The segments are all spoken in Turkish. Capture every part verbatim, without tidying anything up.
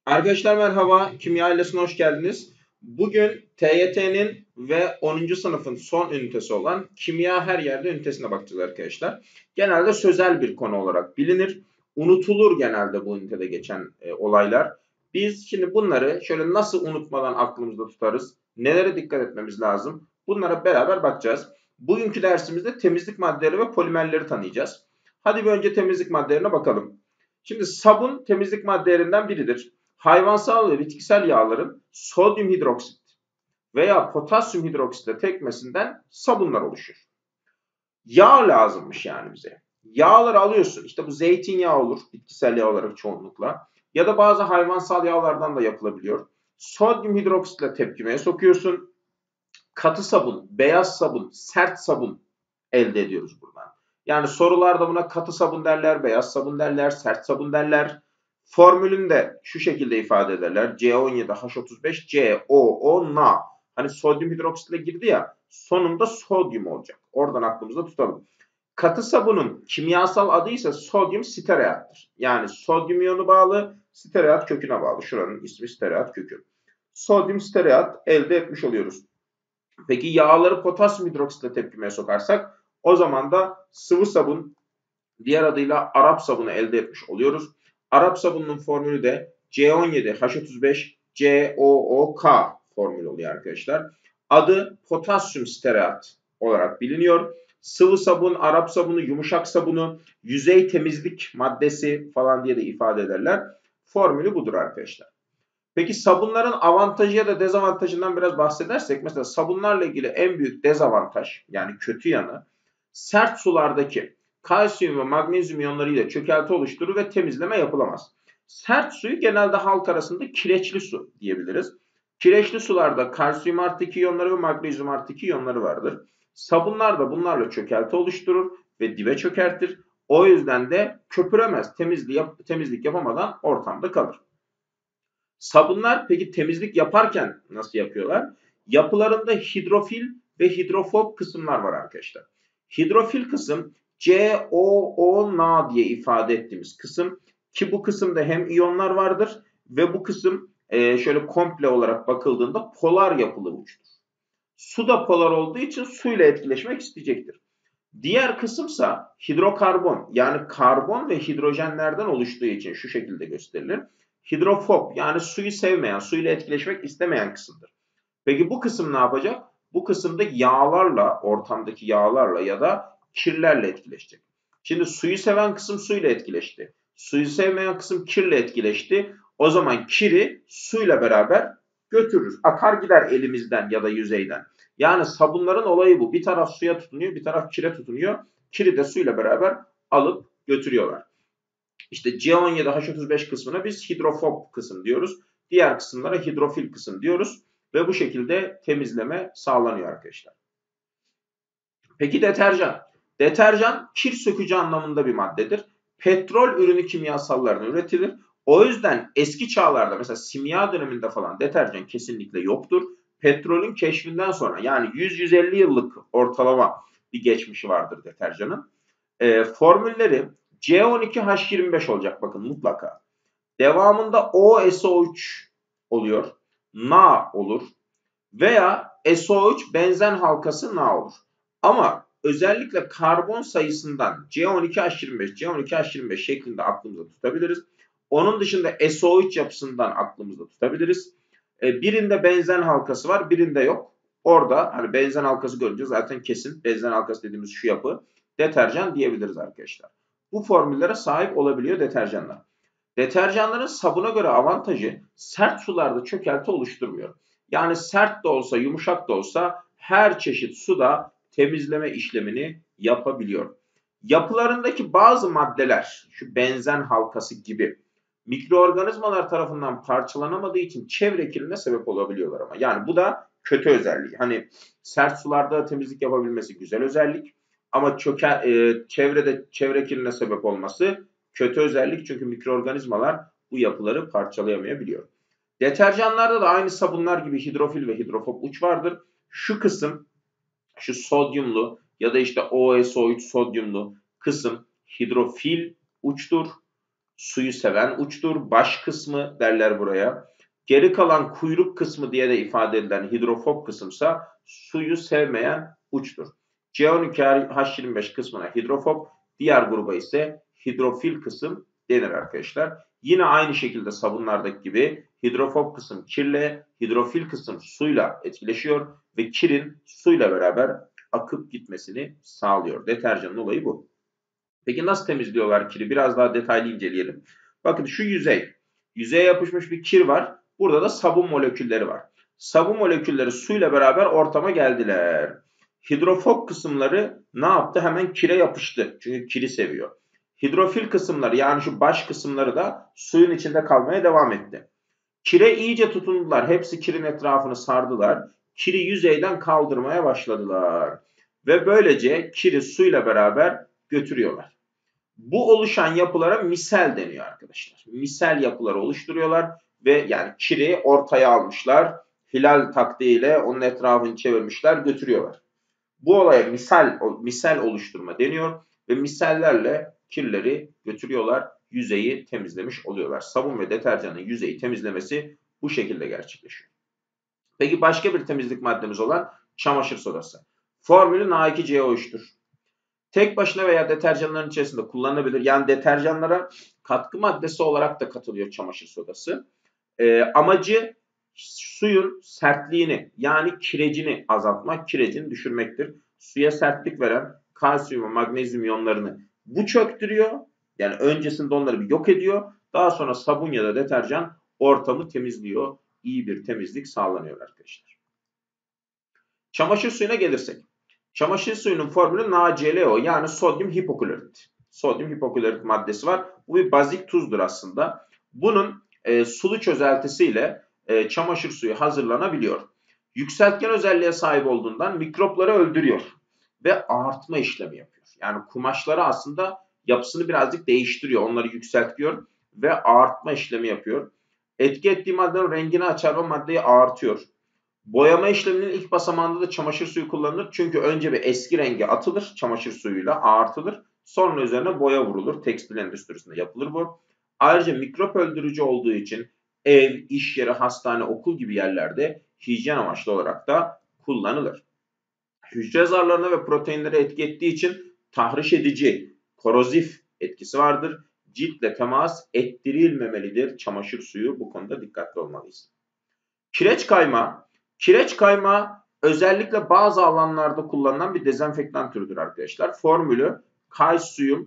Arkadaşlar merhaba, Kimya ailesine hoş geldiniz. Bugün T Y T'nin ve onuncu sınıfın son ünitesi olan Kimya Her Yerde ünitesine bakacağız arkadaşlar. Genelde sözel bir konu olarak bilinir. Unutulur genelde bu ünitede geçen e, olaylar. Biz şimdi bunları şöyle nasıl unutmadan aklımızda tutarız, nelere dikkat etmemiz lazım, bunlara beraber bakacağız. Bugünkü dersimizde temizlik maddeleri ve polimerleri tanıyacağız. Hadi bir önce temizlik maddelerine bakalım. Şimdi sabun temizlik maddelerinden biridir. Hayvansal ve bitkisel yağların sodyum hidroksit veya potasyum hidroksitle tekmesinden sabunlar oluşur. Yağ lazımmış yani bize. Yağları alıyorsun. İşte bu zeytinyağı olur, bitkisel yağ olarak çoğunlukla. Ya da bazı hayvansal yağlardan da yapılabiliyor. Sodyum hidroksitle tepkimeye sokuyorsun. Katı sabun, beyaz sabun, sert sabun elde ediyoruz buradan. Yani sorularda buna katı sabun derler, beyaz sabun derler, sert sabun derler. Formülünü de şu şekilde ifade ederler. C on yedi H otuz beş C O O Na. Hani sodyum hidroksitle girdi ya, sonunda sodyum olacak. Oradan aklımızda tutalım. Katı sabunun kimyasal adı ise sodyum steareattır. Yani sodyum iyonu bağlı, steareat köküne bağlı. Şuranın ismi steareat kökü. Sodyum steareat elde etmiş oluyoruz. Peki yağları potasyum hidroksitle tepkimeye sokarsak o zaman da sıvı sabun, diğer adıyla Arap sabunu elde etmiş oluyoruz. Arap sabununun formülü de C on yedi H otuz beş C O O K formülü oluyor arkadaşlar. Adı potasyum steareat olarak biliniyor. Sıvı sabun, Arap sabunu, yumuşak sabunu, yüzey temizlik maddesi falan diye de ifade ederler. Formülü budur arkadaşlar. Peki sabunların avantajı ya da dezavantajından biraz bahsedersek, mesela sabunlarla ilgili en büyük dezavantaj, yani kötü yanı, sert sulardaki kalsiyum ve magnezyum iyonlarıyla çökelti oluşturur ve temizleme yapılamaz. Sert suyu genelde halk arasında kireçli su diyebiliriz. Kireçli sularda kalsiyum artı iki iyonları ve magnezyum artı iki iyonları vardır. Sabunlar da bunlarla çökelti oluşturur ve dibe çökertir. O yüzden de köpüremez, temizlik, yap temizlik yapamadan ortamda kalır. Sabunlar peki temizlik yaparken nasıl yapıyorlar? Yapılarında hidrofil ve hidrofob kısımlar var arkadaşlar. Hidrofil kısım C O O Na diye ifade ettiğimiz kısım, ki bu kısımda hem iyonlar vardır ve bu kısım e, şöyle komple olarak bakıldığında polar yapılı uçtur. Su da polar olduğu için suyla etkileşmek isteyecektir. Diğer kısımsa hidrokarbon, yani karbon ve hidrojenlerden oluştuğu için şu şekilde gösterilir. Hidrofob, yani suyu sevmeyen, suyla etkileşmek istemeyen kısımdır. Peki bu kısım ne yapacak? Bu kısımda yağlarla, ortamdaki yağlarla ya da kirlerle etkileşecek. Şimdi suyu seven kısım suyla etkileşti. Suyu sevmeyen kısım kirle etkileşti. O zaman kiri suyla beraber götürür. Akar gider elimizden ya da yüzeyden. Yani sabunların olayı bu. Bir taraf suya tutunuyor, bir taraf kire tutunuyor. Kiri de suyla beraber alıp götürüyorlar. İşte C on yedi H otuz beş kısmına biz hidrofob kısım diyoruz. Diğer kısımlara hidrofil kısım diyoruz. Ve bu şekilde temizleme sağlanıyor arkadaşlar. Peki deterjan. Deterjan kir sökücü anlamında bir maddedir. Petrol ürünü kimyasallarını üretilir. O yüzden eski çağlarda, mesela simya döneminde falan, deterjan kesinlikle yoktur. Petrolün keşfinden sonra, yani yüz yüz elli yıllık ortalama bir geçmişi vardır deterjanın. E, formülleri C on iki H yirmi beş olacak, bakın mutlaka. Devamında O S O üç oluyor. Na olur. Veya S O üç benzen halkası Na olur. Ama özellikle karbon sayısından C on iki H yirmi beş, C on iki H yirmi beş şeklinde aklımızda tutabiliriz. Onun dışında S O üç yapısından aklımızda tutabiliriz. E, birinde benzen halkası var, birinde yok. Orada hani benzen halkası görünce zaten kesin benzen halkası dediğimiz şu yapı deterjan diyebiliriz arkadaşlar. Bu formüllere sahip olabiliyor deterjanlar. Deterjanların sabuna göre avantajı, sert sularda çökelti oluşturmuyor. Yani sert de olsa, yumuşak da olsa her çeşit suda temizleme işlemini yapabiliyor. Yapılarındaki bazı maddeler, şu benzen halkası gibi, mikroorganizmalar tarafından parçalanamadığı için çevre kirliliğine sebep olabiliyorlar ama. Yani bu da kötü özelliği. Hani sert sularda temizlik yapabilmesi güzel özellik ama çöker, e, çevrede çevre kirliliğine sebep olması kötü özellik, çünkü mikroorganizmalar bu yapıları parçalayamayabiliyor. Deterjanlarda da aynı sabunlar gibi hidrofil ve hidrofob uç vardır. Şu kısım, şu sodyumlu ya da işte O S O üç sodyumlu kısım hidrofil uçtur. suyu seven uçtur. Baş kısmı derler buraya. Geri kalan kuyruk kısmı diye de ifade edilen hidrofob kısımsa suyu sevmeyen uçtur. C on iki H yirmi beş kısmına hidrofob, diğer gruba ise hidrofil kısım denir arkadaşlar. Yine aynı şekilde sabunlardaki gibi hidrofob kısım kirle, hidrofil kısım suyla etkileşiyor ve kirin suyla beraber akıp gitmesini sağlıyor. Deterjanın olayı bu. Peki nasıl temizliyorlar kiri? Biraz daha detaylı inceleyelim. Bakın şu yüzey. Yüzeye yapışmış bir kir var. Burada da sabun molekülleri var. Sabun molekülleri suyla beraber ortama geldiler. Hidrofob kısımları ne yaptı? Hemen kire yapıştı. Çünkü kiri seviyor. Hidrofil kısımları yani şu baş kısımları da suyun içinde kalmaya devam etti. Kire iyice tutundular. Hepsi kirin etrafını sardılar. Kiri yüzeyden kaldırmaya başladılar. Ve böylece kiri suyla beraber götürüyorlar. Bu oluşan yapılara misel deniyor arkadaşlar. Misel yapıları oluşturuyorlar ve yani kiri ortaya almışlar. Hilal taktiğiyle onun etrafını çevirmişler, götürüyorlar. Bu olaya misal misel oluşturma deniyor ve misellerle kirleri götürüyorlar, yüzeyi temizlemiş oluyorlar. Sabun ve deterjanın yüzeyi temizlemesi bu şekilde gerçekleşiyor. Peki başka bir temizlik maddemiz olan çamaşır sodası. Formülü N A iki C O üç'tür. Tek başına veya deterjanların içerisinde kullanılabilir. Yani deterjanlara katkı maddesi olarak da katılıyor çamaşır sodası. Ee, amacı suyun sertliğini yani kirecini azaltmak, kirecini düşürmektir. Suya sertlik veren kalsiyum ve magnezyum iyonlarını bu çöktürüyor. Yani öncesinde onları bir yok ediyor. Daha sonra sabun ya da deterjan ortamı temizliyor. İyi bir temizlik sağlanıyor arkadaşlar. Çamaşır suyuna gelirsek. Çamaşır suyunun formülü NaClO yani sodyum hipoklorit. Sodyum hipoklorit maddesi var. Bu bir bazik tuzdur aslında. Bunun e, sulu çözeltisiyle e, çamaşır suyu hazırlanabiliyor. Yükseltgen özelliğe sahip olduğundan mikropları öldürüyor ve ağartma işlemi yapıyor. Yani kumaşları aslında yapısını birazcık değiştiriyor. Onları yükseltiyor ve ağartma işlemi yapıyor. Etki ettiği maddenin rengini açar ve maddeyi ağartıyor. Boyama işleminin ilk basamağında da çamaşır suyu kullanılır. Çünkü önce bir eski rengi atılır çamaşır suyuyla ağartılır. Sonra üzerine boya vurulur. Tekstil endüstrisinde yapılır bu. Ayrıca mikrop öldürücü olduğu için ev, iş yeri, hastane, okul gibi yerlerde hijyen amaçlı olarak da kullanılır. Hücre zarlarına ve proteinlere etki ettiği için tahriş edici, korozif etkisi vardır. Ciltle temas ettirilmemelidir çamaşır suyu. Bu konuda dikkatli olmalıyız. Kireç kaymağı. Kireç kaymağı özellikle bazı alanlarda kullanılan bir dezenfektan türüdür arkadaşlar. Formülü kalsiyum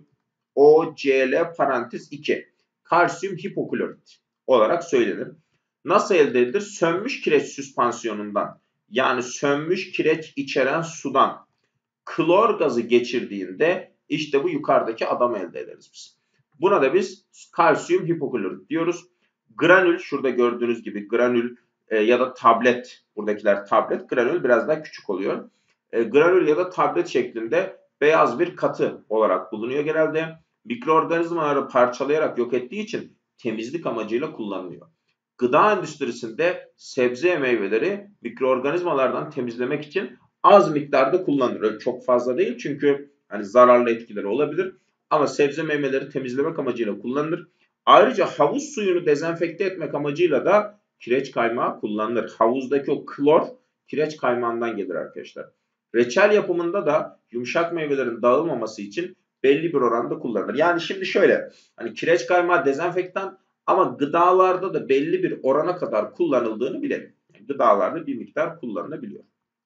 OCl parantez iki. Kalsiyum hipoklorit olarak söylenir. Nasıl elde edilir? Sönmüş kireç süspansiyonundan yani sönmüş kireç içeren sudan klor gazı geçirdiğinde işte bu yukarıdaki adamı elde ederiz biz. Buna da biz kalsiyum hipoklorit diyoruz. Granül şurada gördüğünüz gibi granül e, ya da tablet, buradakiler tablet, granül biraz daha küçük oluyor. E, granül ya da tablet şeklinde beyaz bir katı olarak bulunuyor genelde. Mikroorganizmaları parçalayarak yok ettiği için temizlik amacıyla kullanılıyor. Gıda endüstrisinde sebze meyveleri mikroorganizmalardan temizlemek için az miktarda kullanılır. Öyle çok fazla değil çünkü hani zararlı etkileri olabilir. Ama sebze meyveleri temizlemek amacıyla kullanılır. Ayrıca havuz suyunu dezenfekte etmek amacıyla da kireç kaymağı kullanılır. Havuzdaki o klor kireç kaymağından gelir arkadaşlar. Reçel yapımında da yumuşak meyvelerin dağılmaması için belli bir oranda kullanılır. Yani şimdi şöyle hani kireç kaymağı dezenfektan ama gıdalarda da belli bir orana kadar kullanıldığını bilelim. Yani gıdalarda bir miktar kullanılabiliyor.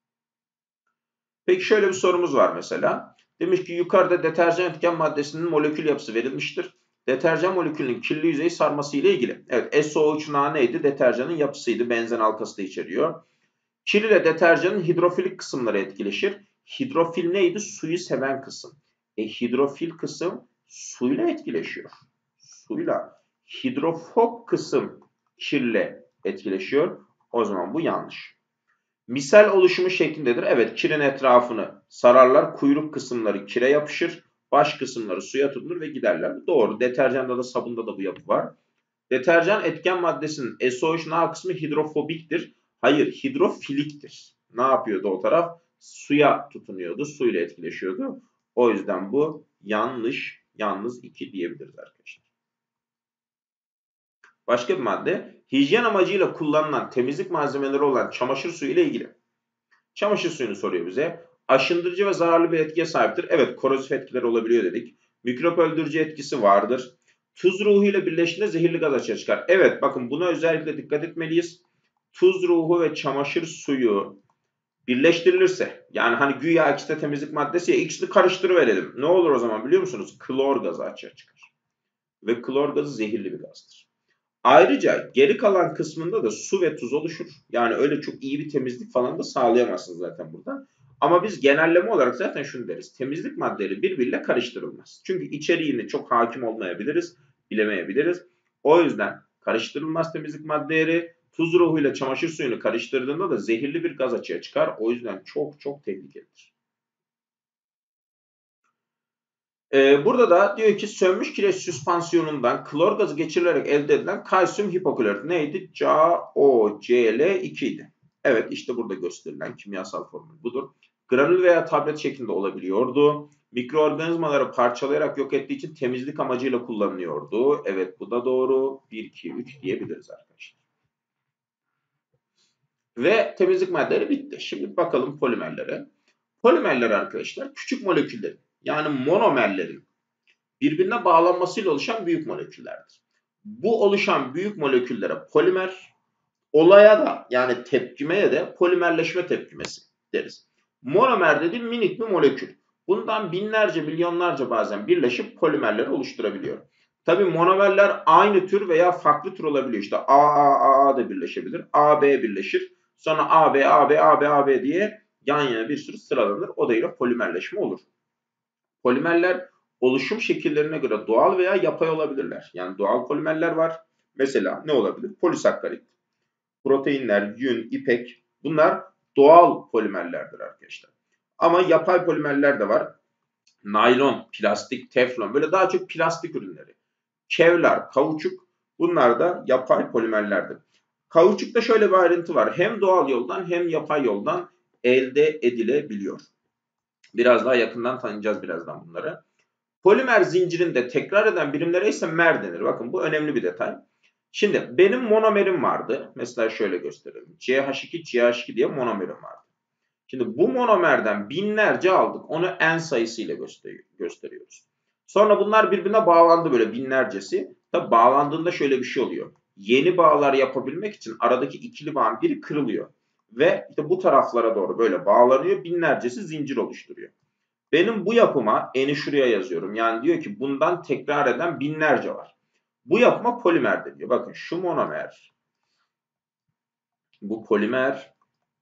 Peki şöyle bir sorumuz var mesela. Demiş ki yukarıda deterjan etken maddesinin molekül yapısı verilmiştir. Deterjan molekülünün kirli yüzeyi sarması ile ilgili. Evet, S O üç Na neydi? Deterjanın yapısıydı. Benzen halkası da içeriyor. Kir ile deterjanın hidrofilik kısımları etkileşir. Hidrofil neydi? Suyu seven kısım. E hidrofil kısım suyla etkileşiyor. Suyla. Hidrofob kısım kirle etkileşiyor. O zaman bu yanlış. Misal oluşumu şeklindedir. Evet, kirin etrafını sararlar. Kuyruk kısımları kire yapışır. Baş kısımları suya tutunur ve giderler. Doğru. Deterjanda da sabunda da bu yapı var. Deterjan etken maddesinin S O üç Na kısmı hidrofobiktir. Hayır, hidrofiliktir. Ne yapıyordu o taraf? Suya tutunuyordu. Suyla etkileşiyordu. O yüzden bu yanlış. Yalnız iki diyebiliriz arkadaşlar. Başka bir madde, hijyen amacıyla kullanılan temizlik malzemeleri olan çamaşır suyu ile ilgili. Çamaşır suyunu soruyor bize. Aşındırıcı ve zararlı bir etkiye sahiptir. Evet, korozif etkileri olabiliyor dedik. Mikrop öldürücü etkisi vardır. Tuz ruhu ile birleştiğinde zehirli gaz açığa çıkar. Evet, bakın buna özellikle dikkat etmeliyiz. Tuz ruhu ve çamaşır suyu birleştirilirse, yani hani güya ikisi de temizlik maddesi ya, ikisini karıştırıverelim. Ne olur o zaman biliyor musunuz? Klor gazı açığa çıkar. Ve klor gazı zehirli bir gazdır. Ayrıca geri kalan kısmında da su ve tuz oluşur. Yani öyle çok iyi bir temizlik falan da sağlayamazsınız zaten burada. Ama biz genelleme olarak zaten şunu deriz. Temizlik maddeleri birbiriyle karıştırılmaz. Çünkü içeriğine çok hakim olmayabiliriz, bilemeyebiliriz. O yüzden karıştırılmaz temizlik maddeleri. Tuz ruhuyla çamaşır suyunu karıştırdığında da zehirli bir gaz açığa çıkar. O yüzden çok çok tehlikelidir. Ee, burada da diyor ki sönmüş kireç süspansiyonundan klor gazı geçirilerek elde edilen kalsiyum hipoklorit neydi? C a O C L iki idi. Evet, işte burada gösterilen kimyasal formül budur. Granül veya tablet şeklinde olabiliyordu. Mikroorganizmaları parçalayarak yok ettiği için temizlik amacıyla kullanılıyordu. Evet, bu da doğru. bir, iki, üç diyebiliriz arkadaşlar. Ve temizlik maddeleri bitti. Şimdi bakalım polimerlere. Polimerler arkadaşlar küçük moleküllerin, yani monomerlerin birbirine bağlanmasıyla oluşan büyük moleküllerdir. Bu oluşan büyük moleküllere polimer, olaya da yani tepkimeye de polimerleşme tepkimesi deriz. Monomer dediğim minik bir molekül. Bundan binlerce, milyonlarca bazen birleşip polimerleri oluşturabiliyor. Tabi monomerler aynı tür veya farklı tür olabiliyor. İşte A, A, A da birleşebilir. A, B birleşir. Sonra A, B, A, B, A, B, A, B diye yan yana bir sürü sıralanır. O da yine polimerleşme olur. Polimerler oluşum şekillerine göre doğal veya yapay olabilirler. Yani doğal polimerler var. Mesela ne olabilir? Polisakkarit, proteinler, yün, ipek, bunlar doğal polimerlerdir arkadaşlar. Ama yapay polimerler de var. Naylon, plastik, teflon, böyle daha çok plastik ürünleri. Kevlar, kauçuk, bunlar da yapay polimerlerdir. Kauçukta şöyle bir ayrıntı var. Hem doğal yoldan hem yapay yoldan elde edilebiliyor. Biraz daha yakından tanıyacağız birazdan bunları. Polimer zincirinde tekrar eden birimlere ise mer denir. Bakın bu önemli bir detay. Şimdi benim monomerim vardı. Mesela şöyle gösterelim. C H iki C H iki diye monomerim vardı. Şimdi bu monomerden binlerce aldık. Onu N sayısıyla gösteriyoruz. Sonra bunlar birbirine bağlandı böyle binlercesi. Tabi bağlandığında şöyle bir şey oluyor. Yeni bağlar yapabilmek için aradaki ikili bağın biri kırılıyor. Ve işte bu taraflara doğru böyle bağlanıyor. Binlercesi zincir oluşturuyor. Benim bu yapıma eni şuraya yazıyorum. Yani diyor ki bundan tekrar eden binlerce var. Bu yapıma polimer deniyor. Bakın şu monomer, bu polimer,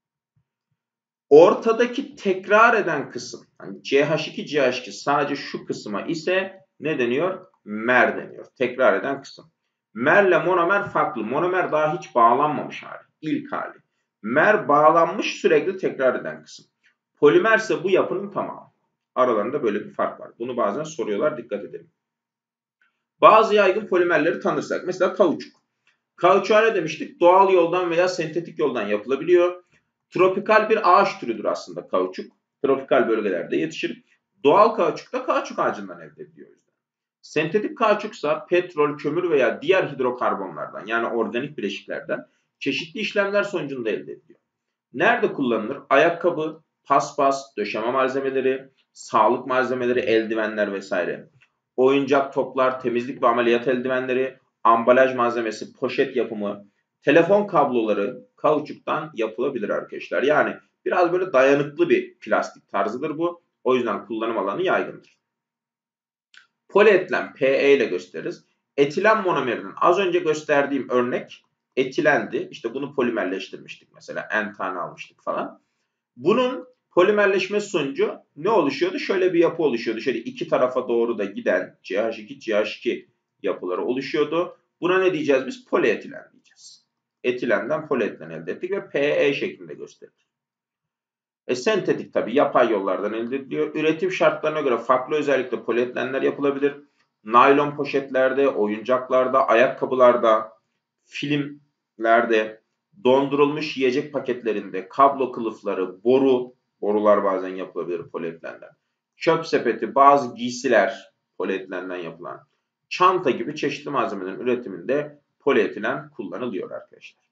ortadaki tekrar eden kısım, yani C H iki C H iki sadece şu kısma ise ne deniyor? Mer deniyor. Tekrar eden kısım. Merle monomer farklı. Monomer daha hiç bağlanmamış hali. İlk hali. Mer bağlanmış, sürekli tekrar eden kısım. Polimer ise bu yapının tamamı. Aralarında böyle bir fark var. Bunu bazen soruyorlar, dikkat edelim. Bazı yaygın polimerleri tanırsak. Mesela kauçuk. Kauçuğa ne demiştik? Doğal yoldan veya sentetik yoldan yapılabiliyor. Tropikal bir ağaç türüdür aslında kauçuk. Tropikal bölgelerde yetişir. Doğal kauçuk da kauçuk ağacından elde ediliyor. Sentetik kauçuksa petrol, kömür veya diğer hidrokarbonlardan, yani organik bileşiklerden çeşitli işlemler sonucunda elde ediliyor. Nerede kullanılır? Ayakkabı, paspas, döşeme malzemeleri, sağlık malzemeleri, eldivenler vesaire. Oyuncak toplar, temizlik ve ameliyat eldivenleri, ambalaj malzemesi, poşet yapımı, telefon kabloları kauçuktan yapılabilir arkadaşlar. Yani biraz böyle dayanıklı bir plastik tarzıdır bu. O yüzden kullanım alanı yaygındır. Polietilen P E ile gösteririz. Etilen monomerinin az önce gösterdiğim örnek etilendi. İşte bunu polimerleştirmiştik mesela. N tane almıştık falan. Bunun polimerleşmesi sonucu ne oluşuyordu? Şöyle bir yapı oluşuyordu. Şöyle iki tarafa doğru da giden C H iki C H iki yapıları oluşuyordu. Buna ne diyeceğiz biz? Polietilen diyeceğiz. Etilenden polietilen elde ettik ve P E şeklinde gösterilir. E, sentetik tabii yapay yollardan elde ediliyor. Üretim şartlarına göre farklı özellikle polietilenler yapılabilir. Naylon poşetlerde, oyuncaklarda, ayakkabılarda, filmlerde, dondurulmuş yiyecek paketlerinde, kablo kılıfları, boru, borular bazen yapılabilir polietilenden. Çöp sepeti, bazı giysiler polietilenden yapılan. Çanta gibi çeşitli malzemelerin üretiminde polietilen kullanılıyor arkadaşlar.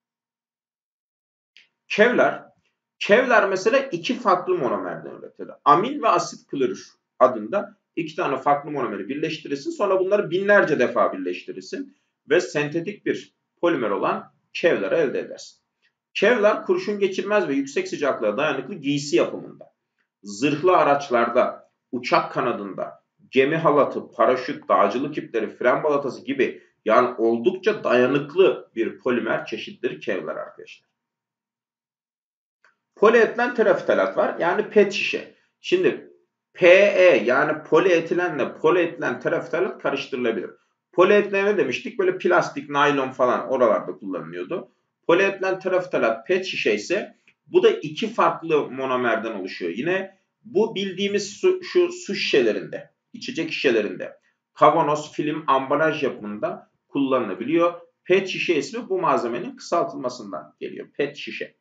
Kevlar. Kevlar mesela iki farklı monomerden üretilir. Amin ve asit klorür adında iki tane farklı monomeri birleştirirsin. Sonra bunları binlerce defa birleştirirsin. Ve sentetik bir polimer olan kevları elde edersin. Kevlar kurşun geçirmez ve yüksek sıcaklığa dayanıklı giysi yapımında, zırhlı araçlarda, uçak kanadında, gemi halatı, paraşüt, dağcılık ipleri, fren balatası gibi yani oldukça dayanıklı bir polimer çeşitleri kevlar arkadaşlar. Polietilen tereftalat var. Yani pet şişe. Şimdi P E yani polietilenle polietilen tereftalat karıştırılabilir. Polietilen ne demiştik? Böyle plastik, naylon falan oralarda kullanılıyordu. Polietilen tereftalat pet şişe ise bu da iki farklı monomerden oluşuyor. Yine bu bildiğimiz su, şu su şişelerinde, içecek şişelerinde, kavanoz, film, ambalaj yapımında kullanılabiliyor. Pet şişe ismi bu malzemenin kısaltılmasından geliyor. Pet şişe.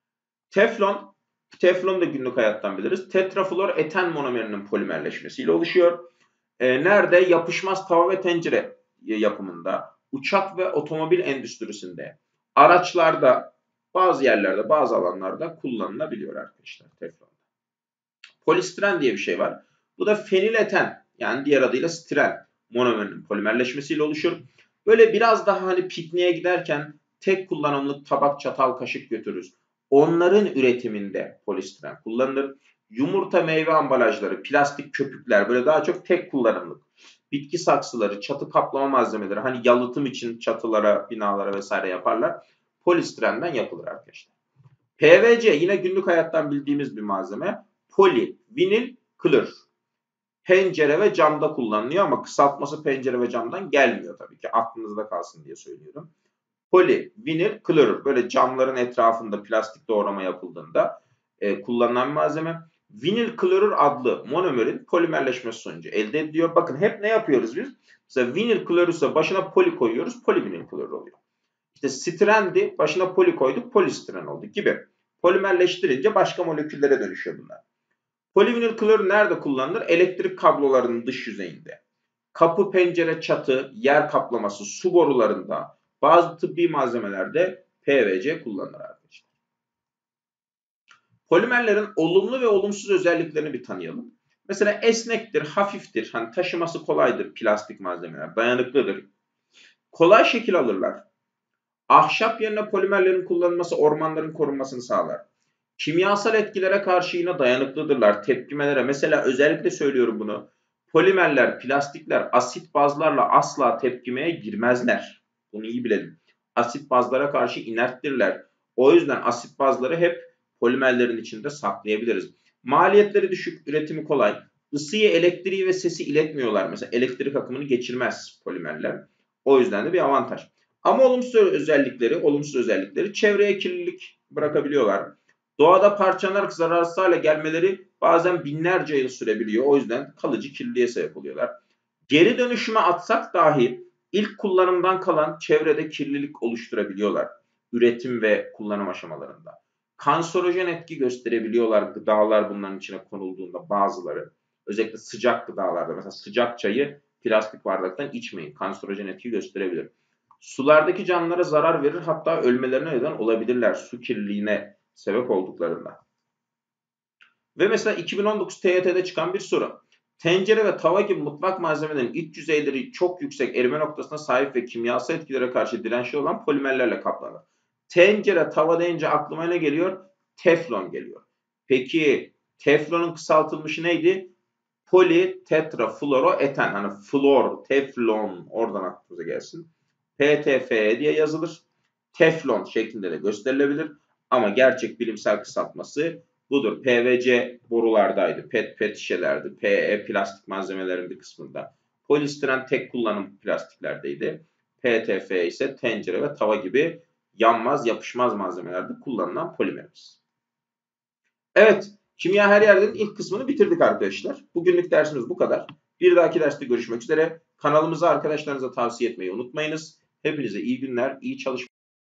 Teflon, teflon da günlük hayattan biliriz. Tetrafluor eten monomerinin polimerleşmesiyle oluşuyor. E, nerede? Yapışmaz tava ve tencere yapımında, uçak ve otomobil endüstrisinde, araçlarda, bazı yerlerde, bazı alanlarda kullanılabiliyor arkadaşlar teflon. Polistiren diye bir şey var. Bu da fenileten yani diğer adıyla stiren monomerinin polimerleşmesiyle oluşur. Böyle biraz daha hani pikniğe giderken tek kullanımlık tabak, çatal, kaşık götürürüz. Onların üretiminde polistiren kullanılır. Yumurta, meyve ambalajları, plastik köpükler böyle daha çok tek kullanımlık. Bitki saksıları, çatı kaplama malzemeleri hani yalıtım için çatılara, binalara vesaire yaparlar. Polistirenden yapılır arkadaşlar. P V C yine günlük hayattan bildiğimiz bir malzeme. Poli, vinil, klor. Pencere ve camda kullanılıyor ama kısaltması pencere ve camdan gelmiyor tabii ki. Aklınızda kalsın diye söylüyorum. Poli, vinil, klorür. Böyle camların etrafında plastik doğrama yapıldığında e, kullanılan bir malzeme. Vinil klorür adlı monomerin polimerleşmesi sonucu elde ediliyor. Bakın hep ne yapıyoruz biz? Mesela vinil klorürse başına poli koyuyoruz. Polivinil klorür oluyor. İşte stirendi, başına poli koyduk, polistiren oldu gibi. Polimerleştirince başka moleküllere dönüşüyor bunlar. Polivinil klorür nerede kullanılır? Elektrik kablolarının dış yüzeyinde. Kapı, pencere, çatı, yer kaplaması, su borularında, bazı tıbbi malzemelerde P V C kullanılır arkadaşlar. Polimerlerin olumlu ve olumsuz özelliklerini bir tanıyalım. Mesela esnektir, hafiftir, hani taşıması kolaydır plastik malzemeler, dayanıklıdır. Kolay şekil alırlar. Ahşap yerine polimerlerin kullanılması ormanların korunmasını sağlar. Kimyasal etkilere karşı yine dayanıklıdırlar, tepkimelere. Mesela özellikle söylüyorum bunu. Polimerler, plastikler asit bazlarla asla tepkimeye girmezler. Bunu iyi bilelim. Asit bazlara karşı inerttirler. O yüzden asit bazları hep polimerlerin içinde saklayabiliriz. Maliyetleri düşük, üretimi kolay. Isıyı, elektriği ve sesi iletmiyorlar. Mesela elektrik akımını geçirmez polimerler. O yüzden de bir avantaj. Ama olumsuz özellikleri, olumsuz özellikleri çevreye kirlilik bırakabiliyorlar. Doğada parçalanarak zararsız hale gelmeleri bazen binlerce yıl sürebiliyor. O yüzden kalıcı kirliliğe sebep oluyorlar. Geri dönüşüme atsak dahi ilk kullanımdan kalan çevrede kirlilik oluşturabiliyorlar. Üretim ve kullanım aşamalarında. Kanserojen etki gösterebiliyorlar gıdalar bunların içine konulduğunda bazıları. Özellikle sıcak gıdalarda mesela sıcak çayı plastik bardaktan içmeyin. Kanserojen etki gösterebilir. Sulardaki canlılara zarar verir hatta ölmelerine neden olabilirler su kirliliğine sebep olduklarında. Ve mesela iki bin on dokuz T Y T'de çıkan bir soru. Tencere ve tava gibi mutfak malzemelerinin iç yüzeyleri çok yüksek erime noktasına sahip ve kimyasal etkilere karşı dirençli olan polimerlerle kaplanır. Tencere, tava deyince aklıma ne geliyor? Teflon geliyor. Peki teflonun kısaltılmışı neydi? Politetrafluoroeten. Hani flor, teflon oradan aklınıza gelsin. P T F E diye yazılır. Teflon şeklinde de gösterilebilir. Ama gerçek bilimsel kısaltması budur. P V C borulardaydı. PET, PET şişelerdi. P E plastik malzemelerin bir kısmında. Polistiren tek kullanım plastiklerdeydi. P T F E ise tencere ve tava gibi yanmaz, yapışmaz malzemelerde kullanılan polimerimiz. Evet, kimya her yerden ilk kısmını bitirdik arkadaşlar. Bugünlük dersimiz bu kadar. Bir dahaki derste görüşmek üzere. Kanalımızı arkadaşlarınıza tavsiye etmeyi unutmayınız. Hepinize iyi günler, iyi çalışmalar.